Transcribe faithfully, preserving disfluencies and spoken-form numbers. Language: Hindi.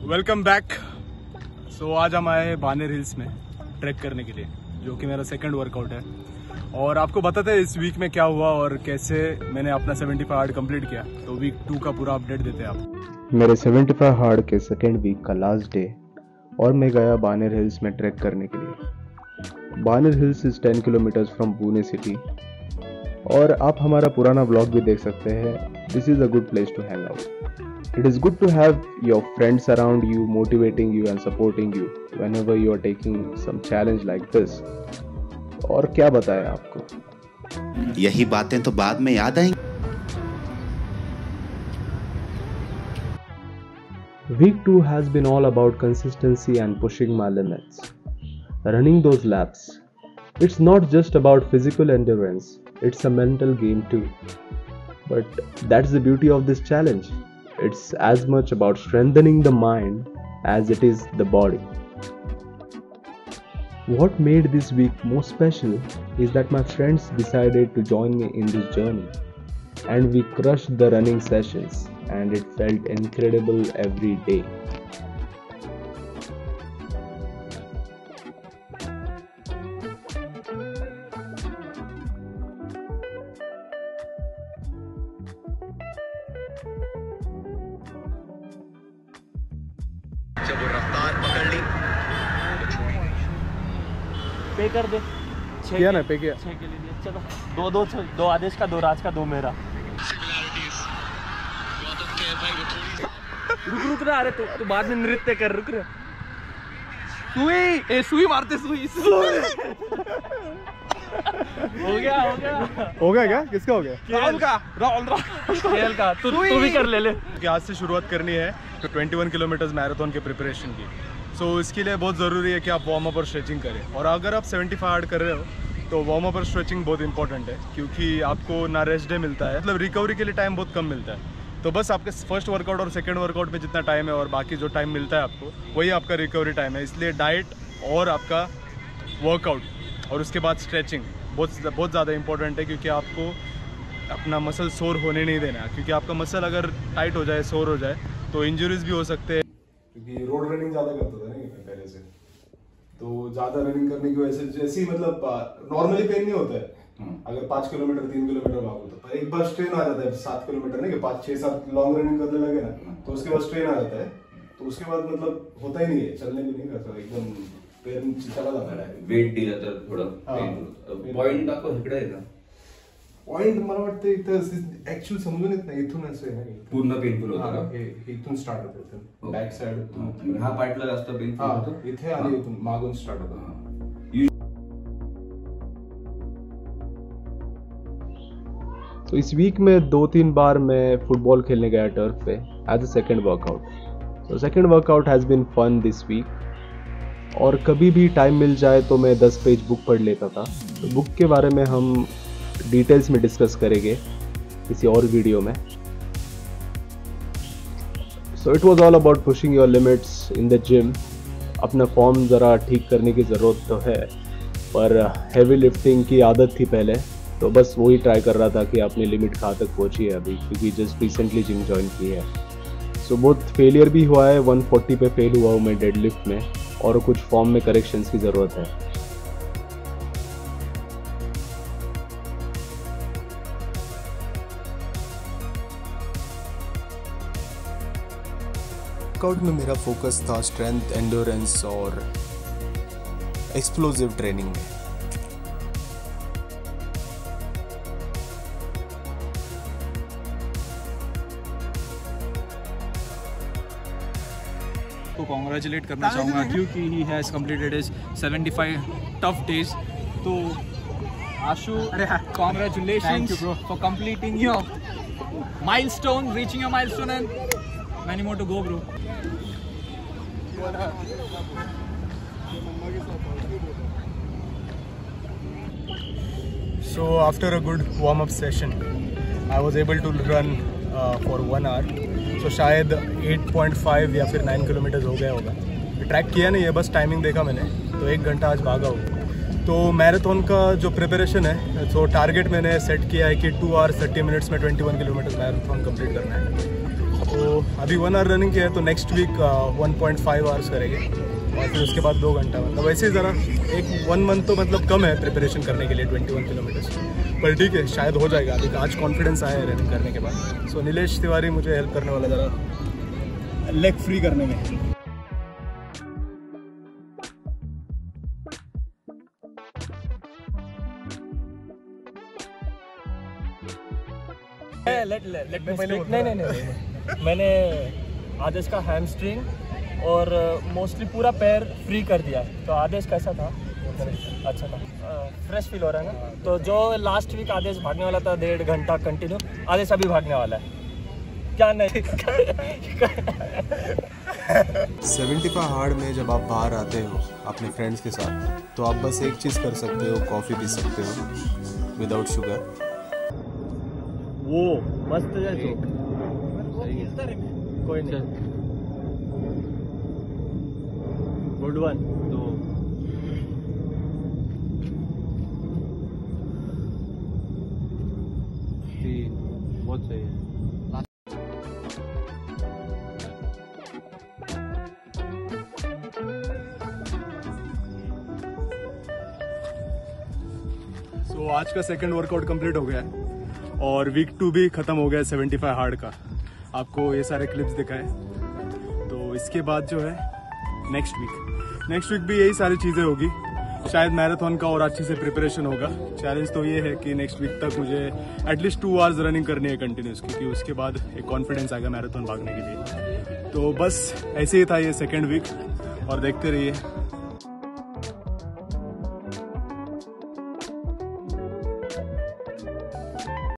Welcome back. सो आज हम आए हैं बानेर हिल्स में ट्रैक करने के लिए, जो कि मेरा सेकंड वर्कआउट है। और आपको बताते हैं इस वीक में क्या हुआ और कैसे मैंने अपना पचहत्तर हार्ड कंप्लीट किया। तो वीक टू का पूरा अपडेट देते हैं आप। मेरे पचहत्तर हार्ड के सेकेंड वीक का लास्ट डे और मैं गया बानेर हिल्स में ट्रैक करने के लिए। Baner hills is ten kilometres from Pune city और आप हमारा पुराना व्लॉग भी देख सकते हैं। This is a good place to hang out. It is good to have your friends around you, motivating you and supporting you whenever you are taking some challenge like this. और क्या बताएं आपको, यही बातें तो बाद में याद आएंगी। Week two has been all about consistency and pushing my limits. Running those laps. It's not just about physical endurance, it's a mental game too. But that's the beauty of this challenge. It's as much about strengthening the mind as it is the body. What made this week most special is that my friends decided to join me in this journey, and we crushed the running sessions, and it felt incredible every day. जब वो रफ्तार पकड़ ली, पे कर दे। किया ना, पे किया। छह के लिए चलो, दो दो दो आदेश का, दो राज का, दो मेरा। रुक रुक रहा, अरे तू तू बाद में नृत्य कर, रुक रहा। सुई ए सुई मारते, सुई सुई हो गया हो गया हो गया क्या? किसका हो गया? राहुल का, राहुल राहुल का। तू तू भी कर ले ले। कि आज से शुरुआत करनी है तो इक्कीस किलोमीटर्स मैराथन के प्रिपरेशन की। सो so, इसके लिए बहुत ज़रूरी है कि आप वार्म अप और स्ट्रेचिंग करें। और अगर आप पचहत्तर हार्ड कर रहे हो तो वार्म अप और स्ट्रेचिंग बहुत इंपॉर्टेंट है, क्योंकि आपको ना रेस्ट डे मिलता है, मतलब रिकवरी के लिए टाइम बहुत कम मिलता है। तो बस आपके फर्स्ट वर्कआउट और सेकंड वर्कआउट में जितना टाइम है और बाकी जो टाइम मिलता है आपको, वही आपका रिकवरी टाइम है। इसलिए डाइट और आपका वर्कआउट और उसके बाद स्ट्रेचिंग बहुत बहुत ज़्यादा इंपॉर्टेंट है, क्योंकि आपको अपना मसल सोर होने नहीं देना। क्योंकि आपका मसल अगर टाइट हो जाए, सोर हो जाए, तो इंजरीज भी हो सकते हैं। क्योंकि रोड रनिंग ज़्यादा करता था नहीं पहले से, तो ज़्यादा रनिंग करने की वजह से जैसे ही मतलब नॉर्मली पेन नहीं होता है अगर पाँच किलोमीटर तीन किलोमीटर भागो तो, पर एक बार स्ट्रेन आ जाता है सात किलोमीटर नहीं कि पाँच छः सात लॉन्ग रनिंग करने लगे ना, तो उसके बाद स्ट्रेन आ जाता है। तो उसके बाद मतलब होता ही नहीं है, चलने भी नहीं करता, एकदम पैर चला जाता है, वेट दिला तर थोडं पॉइंट दाखव इकडे आहे का? पॉइंट मला वाटतं इथं ऍक्च्युअल समजून येत नाही, इथून असं आहे ना, पूर्ण पेनफुल होतं का? हे इथून स्टार्ट होतं, इथून बॅक साइड हा पार्टला जास्त पेनफुल होतं, इथे आणि इथून मागून स्टार्ट होतं। तो इस वीक में दो तीन बार मैं फुटबॉल खेलने गया टर्फ पे as a second workout. So second workout has been fun this week. और कभी भी टाइम मिल जाए तो मैं दस पेज बुक पढ़ लेता था। तो बुक के बारे में हम डिटेल्स में डिस्कस करेंगे किसी और वीडियो में। So it was all about pushing your limits in the gym. अपना फॉर्म ज़रा ठीक करने की ज़रूरत तो है, पर हैवी लिफ्टिंग की आदत थी पहले, तो बस वही ट्राई कर रहा था कि अपनी लिमिट कहाँ तक पहुँची है अभी, क्योंकि जस्ट रिसेंटली जिम ज्वाइन की है। सो बहुत फेलियर भी हुआ है, एक सौ चालीस पे फेल हुआ हूँ मैं डेड लिफ्ट में, और कुछ फॉर्म में करेक्शंस की ज़रूरत है। वर्कआउट में मेरा फोकस था स्ट्रेंथ, एंडोरेंस और एक्सप्लोसिव ट्रेनिंग में। को कॉन्ग्रेचुलेट करना चाहूँगा, क्योंकि ही हैज़ कम्प्लीटेड हिज पचहत्तर टफ डेज। तो Ashu, congratulations for completing your milestone, reaching your milestone and many more to go bro. So after a good warm-up session, I was able to run uh, for one hour. So शायद आठ पॉइंट पाँच या फिर नौ किलोमीटर हो गया होगा। ट्रैक किया नहीं है, बस टाइमिंग देखा मैंने, तो एक घंटा आज भागा हूँ। तो मैराथन का जो प्रिपरेशन है, तो टारगेट मैंने सेट किया है कि टू आवर्स थर्टी मिनट्स में इक्कीस किलोमीटर मैराथन कंप्लीट करना है। तो अभी वन आवर रनिंग किया है, तो next week one point five hours करेंगे और फिर उसके बाद दो घंटा। मतलब वैसे ही ज़रा एक वन मंथ तो मतलब कम है प्रिपरेशन करने के लिए ट्वेंटी वन किलोमीटर्स, पर ठीक है शायद हो जाएगा। अभी आज कॉन्फिडेंस आया है रनिंग करने के बाद। सो नीलेश तिवारी मुझे हेल्प करने वाला ज़रा लेग फ्री करने में। लेट लेट में पहले नहीं नहीं नहीं मैंने आदेश का हैमस्ट्रिंग और मोस्टली पूरा पैर फ्री कर दिया। तो आदेश कैसा था? अच्छा था, फ्रेश फील हो रहा है ना? तो जो लास्ट वीक आदेश भागने वाला था डेढ़ घंटा कंटिन्यू, आदेश अभी भागने वाला है क्या? नहीं सेवेंटी फाइव हार्ड में जब आप बाहर आते हो अपने फ्रेंड्स के साथ, तो आप बस एक चीज़ कर सकते हो, कॉफ़ी पी सकते हो विदाउट शुगर। वो मस्त है तो कोई नहीं, गुड वन। तो बहुत सही है। सो so, आज का सेकंड वर्कआउट कंप्लीट हो गया है और वीक टू भी ख़त्म हो गया है सेवेंटी फाइव हार्ड का। आपको ये सारे क्लिप्स दिखाए। तो इसके बाद जो है नेक्स्ट वीक नेक्स्ट वीक भी यही सारी चीज़ें होगी। शायद मैराथन का और अच्छे से प्रिपरेशन होगा। चैलेंज तो ये है कि नेक्स्ट वीक तक मुझे एटलीस्ट टू आवर्स रनिंग करनी है कंटिन्यूस, क्योंकि उसके बाद एक कॉन्फिडेंस आएगा मैराथन भागने के लिए। तो बस ऐसे ही था ये सेकेंड वीक और देखते रहिए।